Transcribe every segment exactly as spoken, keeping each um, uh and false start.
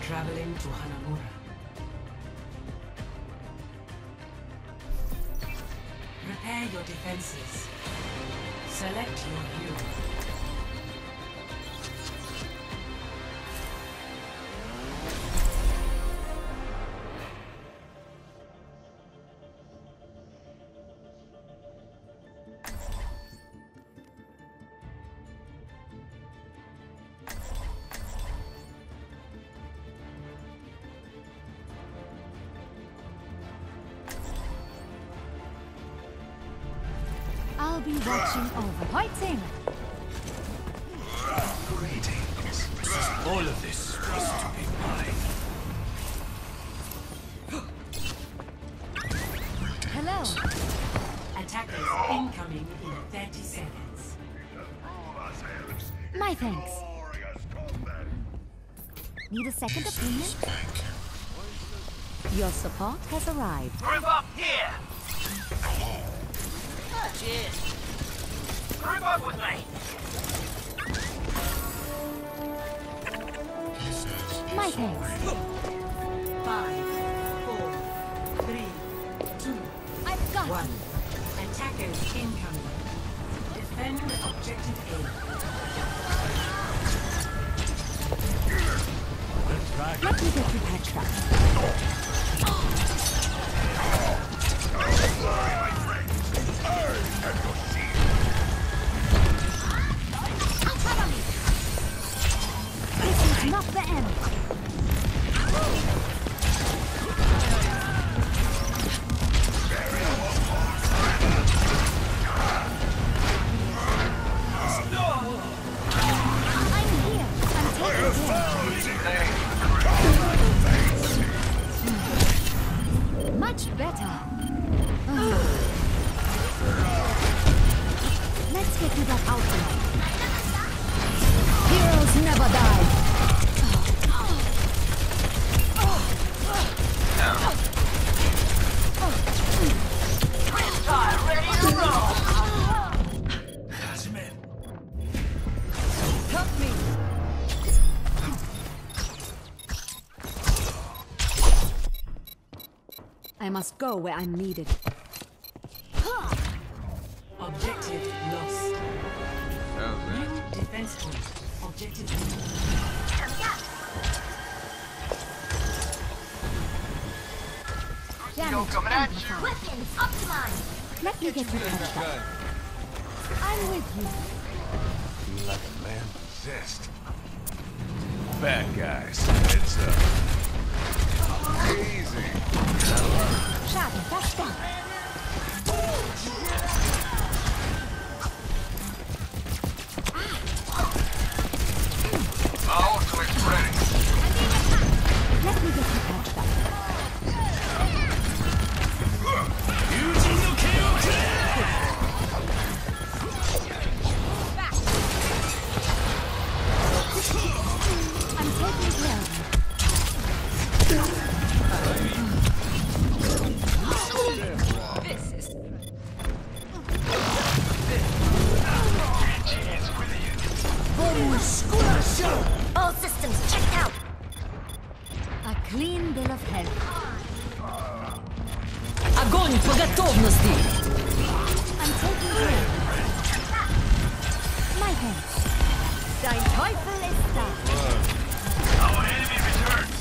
Traveling to Hanamura. Prepare your defenses. Select your hero. I'll be watching over. Fighting! Greetings. All of this was to be mine. Hello! Attackers incoming in thirty seconds. My thanks. Need a second opinion? Your support has arrived. Group up here! Cheers! Group up with me! My thanks. Five, four, three, two, I've got one. Attackers incoming. Defend objective A. Let me get you patched up. This is not the end. I'm here. I'm taking care. Much better. Let's get you back out there. Heroes never die. Ready to roll! Help me. I must go where I'm needed. Objective lost. New defense point. Objective Damage coming at you. amplified. Weapons optimized. Let me get you patched up. I'm with you. Feel like a man possessed. Bad guys, heads up. Easy. Schaden, verstärkt. My ultimate's ready. Let me get you patched up. I'm taking care of This is all systems checked out. a clean bill of health. Огонь по готовности! I'm taking care of my thanks. Dein Teufel ist da. Our enemy returns.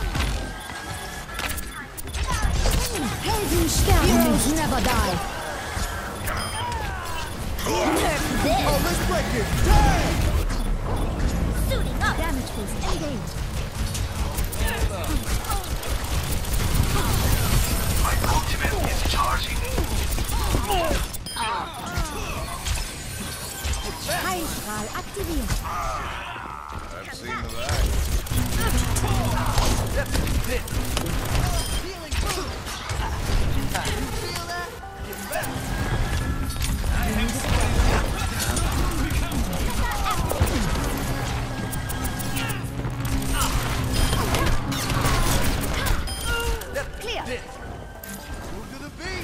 Helden sterben. Heroes never die. Almost wicked. Suiting up. Damage boost engaged. My ultimate is charging. Heilstrahl aktiviert. I've seen the light. Clear. Move to the beat.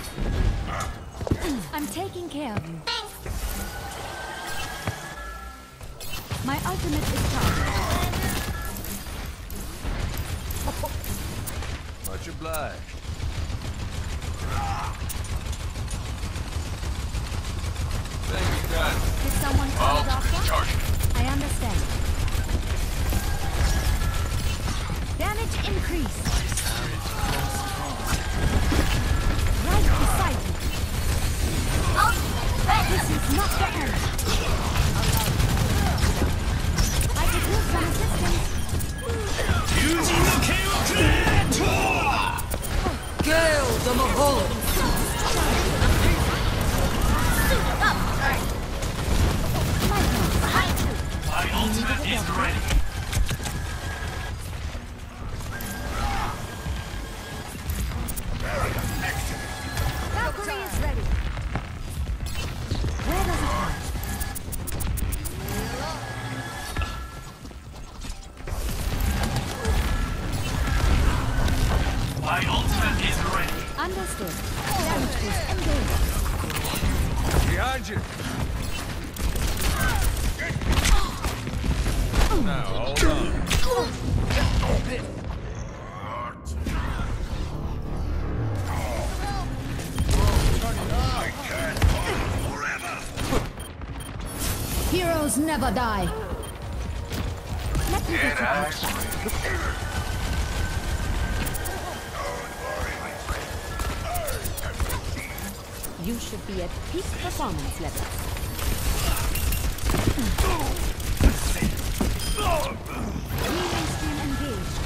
I'm taking care of you. obliged. Thank you, guys. Did someone call the doctor? I understand. Damage increase. Right beside you. This is not the end. I could use some assistance. Gale the Mahol! My ultimate is ready. Valkyrie is ready. Where does it hurt? My ultimate is ready. Understood. Damage boost engaged. Behind you. Now, hold on. Heroes never die. Let me get you. You should be at peak performance level. Healing stream engaged.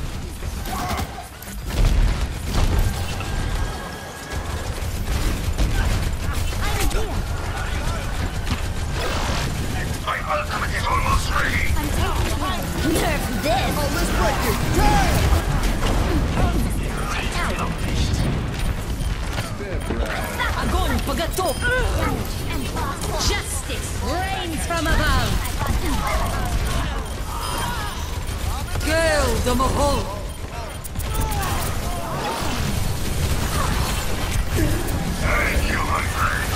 I'm here. My ultimate is almost ready. I'm taking care. Nerf this. Oh, let's break it. Огонь по готов! Damage and fast. Justice reigns from above! Gale the Mahol! Thank you, my friend.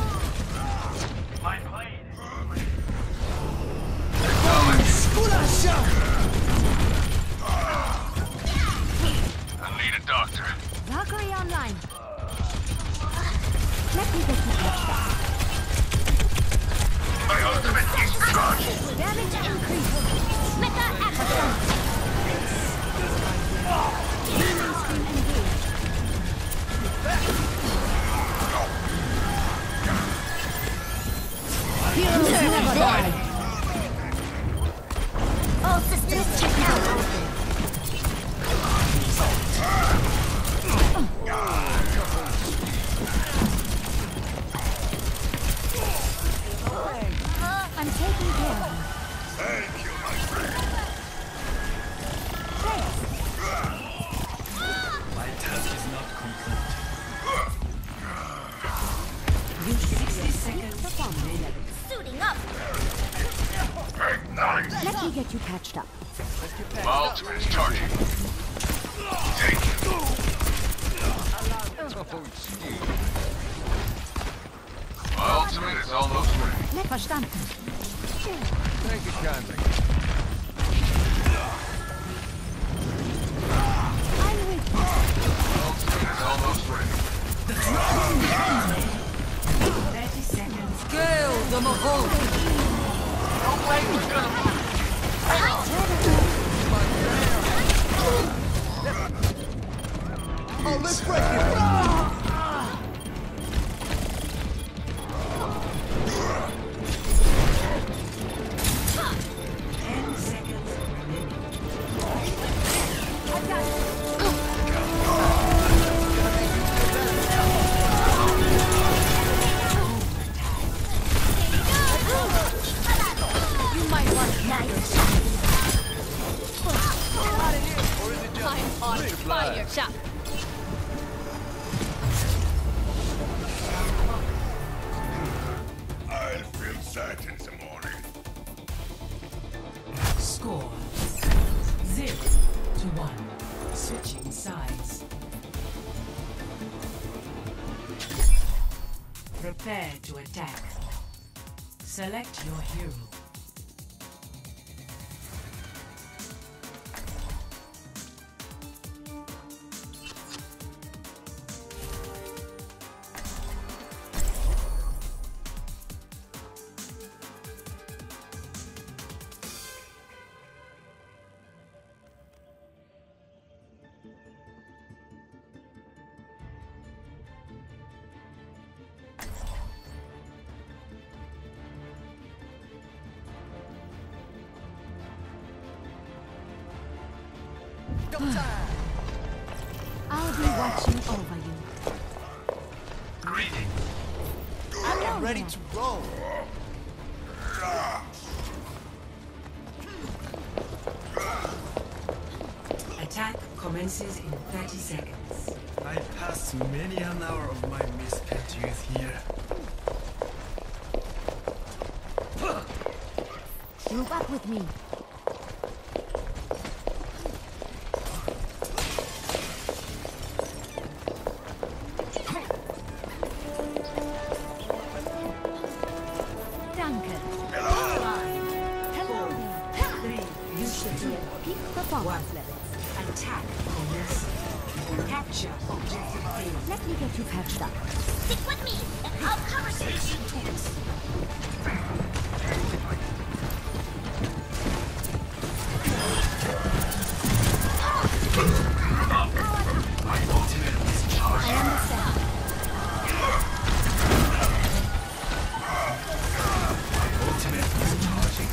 My blade is I need a doctor. Valkyrie online. Let me get you touched up. My ultimate is charged. Damage increase. Mecha action. Healing stream engaged. Heroes never die! All systems check out. I'm taking care of you. Thank you, my friend. my task is not complete. You sixty seconds. Performance level. Suiting up. Nice. Let me get you patched up. My ultimate is charging. Thank you. My ultimate is almost ready. Net verstanden. Thank you kindly. I'm with you. My ultimate is almost ready. thirty seconds. Gale the Mahol! Oh, let's break it. Ten seconds remaining. You might want nice. I'm on fire, chap! I'll feel sad in the morning. Score zero to one. Switching sides. Prepare to attack. Select your hero. I'll be watching over you. Greeting. I'm Ready to roll. Attack commences in thirty seconds. I passed many an hour of my misspent youth here. Group up with me. Danke. Hello there. Three. You should be at peak performance levels. Attack commences. Capture objective A. Let me get you patched up. Stick with me, and I'll cover station tools. My ultimate is charged. I understand. Ultimate is charging.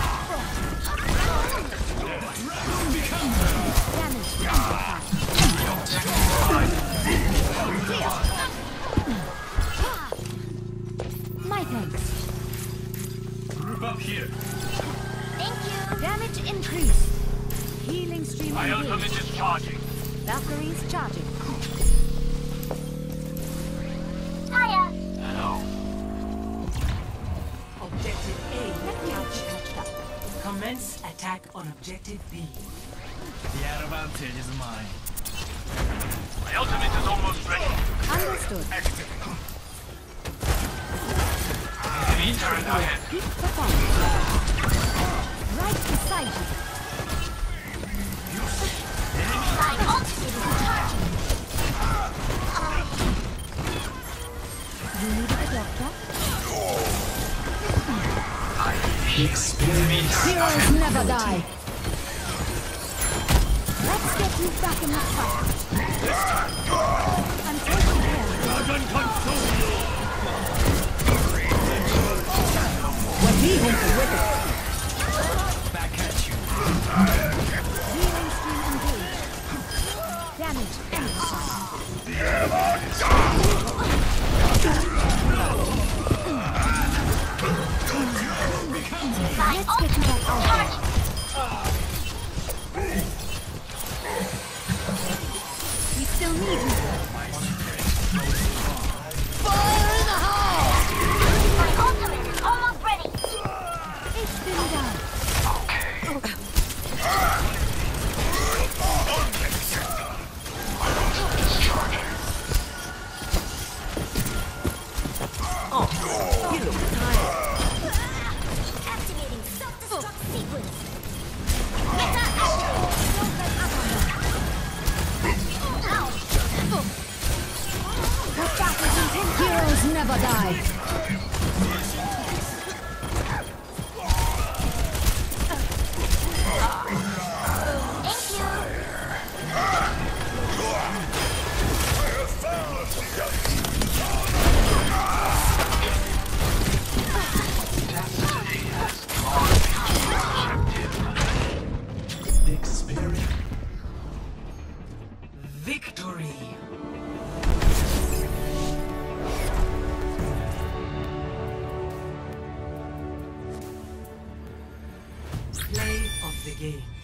Damage. My thanks. Group up here. Thank you. Damage increased. Healing stream My ultimate engaged. is charging. Valkyries charging. Hiya. Hello. Objective A Let me get you captured. patched up. Commence attack on objective B. The advantage is mine. My ultimate is almost ready. Understood. Enemy turret ahead. Peak performance level. Right beside you. My ultimate is charging. You need a doctor? Experience. Heroes never die. Let's get you back in the fight. I'm taking care of you. Dragon consume you. What he wants to whip it. Back at you. Healing stream engaged. Damage amplified. My Let's get you ultimate back is out charging. We still need you. My ultimate is almost ready. It's been done. You look tired. Activating self-destruct sequence. The battle's intense. Heroes never die. Thank you. Experience. Victory. Play of the game.